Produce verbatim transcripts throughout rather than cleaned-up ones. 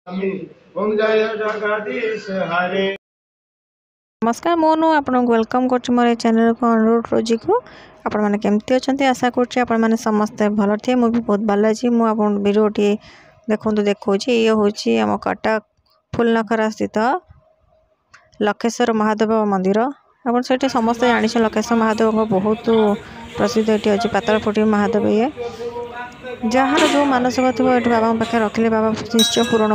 ओम जय जगदीश हरे। नमस्कार मोनू आपन वेलकम कर मोर चैनल को अनुरोध रोजी को आपण मैंने केमती अच्छा आशा कर समस्ते भल थे मुझे बहुत भल अच्छी मुझे भिडियोटी देखु देखा ये हूँ आम कटक फुलनखरा स्थित लखेश्वर महादेव मंदिर। आप समस्ते जानी लखेश्वर महादेव बहुत प्रसिद्ध ये अच्छे पातालफुटी महादेव ये जार जो मानसिक थी बाबा पाखे रखिले बाबा निश्चय पूरण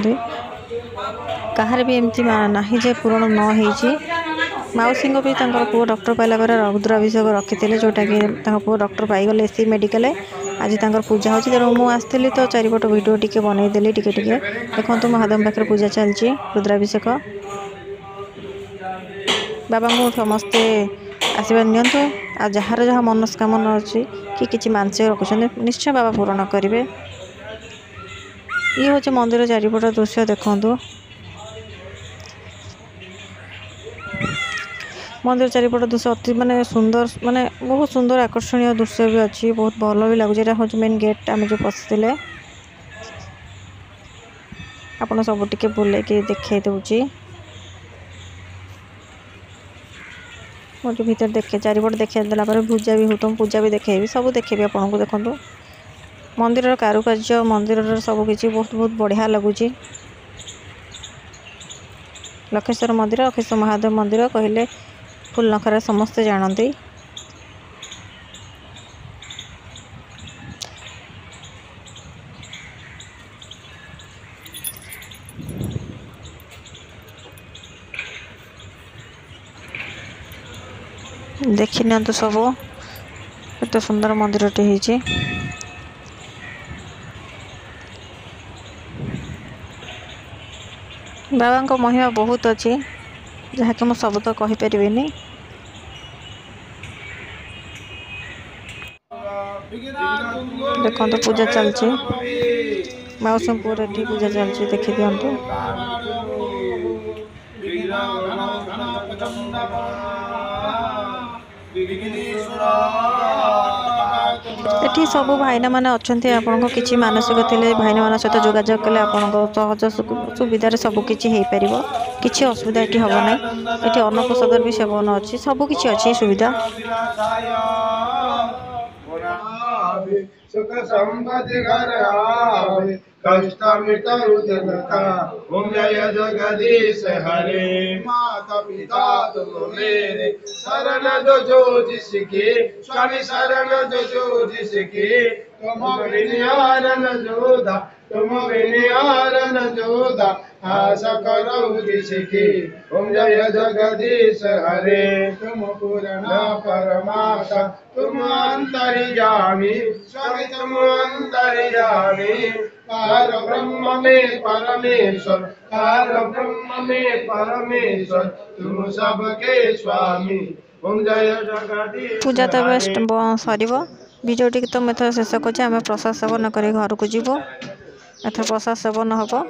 कर भी ना जे पूरण न हो मौसी भी पुओ डॉक्टर पाइला रुद्राभिषेक रखी थे जोटा कि पुओ डॉक्टर पाईगले एसी मेडिकल आज पूजा होती तेणु मुझे आसती तो चारिपट भिडियो टी बनईदेली टे देखो महादेव पाखे पूजा चलती रुद्राभिषेक बाबा को समस्ते आशीर्वाद नियंतु आ जार जहाँ मनस्कामना अच्छी कि किसी मानसिक रखुच्च निश्चय बाबा पूरण करेंगे। ये हूँ मंदिर चारिपट दृश्य देखु मंदिर चारिपट दृश्य अति माने सुंदर माने बहुत सुंदर आकर्षणीय दृश्य भी अच्छी बहुत भल भी लगुच हूँ मेन गेट आम जो पशिले आप सब टे बुले देखे दूची मुझे भीतर देखे चारिपट देखे देला पूजा भी हो पूजा भी देखेबी सब देखेबी आपन को देखो मंदिर कारुकार्य मंदिर सबकि बहुत बहुत बढ़िया लगुच। लखेश्वर मंदिर लखेश्वर महादेव मंदिर कहले फुलनखरा समस्ते जानते। देखी ना तो सब एत सुंदर मंदिर टे होती बाबा को महिमा बहुत अच्छी जहाँकि मुझे सब तो कहीपर देखो तो पूजा चलती मौसम पूरा पूजा चलती देखी दिंतु एठी सब भाईना माने अच्छे आपन किसी मानसिक थे भाईना मान सहित जोगाजोग कले आपन सहज सुविधार सबकि हो पार कि असुविधा ये हम ना ये अन्नप्रसाद भी सेवन अच्छी सबकि अच्छी सुविधा। सुख संपत्ति घर आवे कष्ट मिटरु जनता ओम जय जगदीश हरे। माता पिता तुम मेरे शरण जो जो जिसके स्वामी शरण जो जो जिसके तुम विनियारन जोधा तुम विनियारन जोधा आशा करो जिसके ओम जय जगदीश हरे। तुम पूर्ण परमात्मा तुम अंतर्यामी स्वामी तुम अंतर्यामी पार ब्रह्म में परमेश्वर पार ब्रह्म में परमेश्वर तुम सबके स्वामी ओम जय जगदीश। पूजा तो बेस्ट सर भिडियो टी तो मैं शेष कर प्रसाद सेवन कर घर को जीव एथर प्रसाद सेवन हम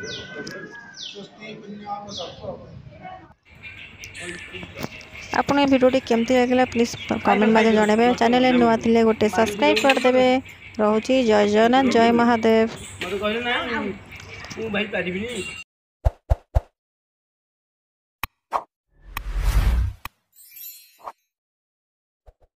आपन भिडियो केमती लगे प्लीज कमेंट माध्यम जनइबे चैनल नुआ थे गोटे सब्सक्राइब करदे रोची जय जगन्नाथ जय महादेव।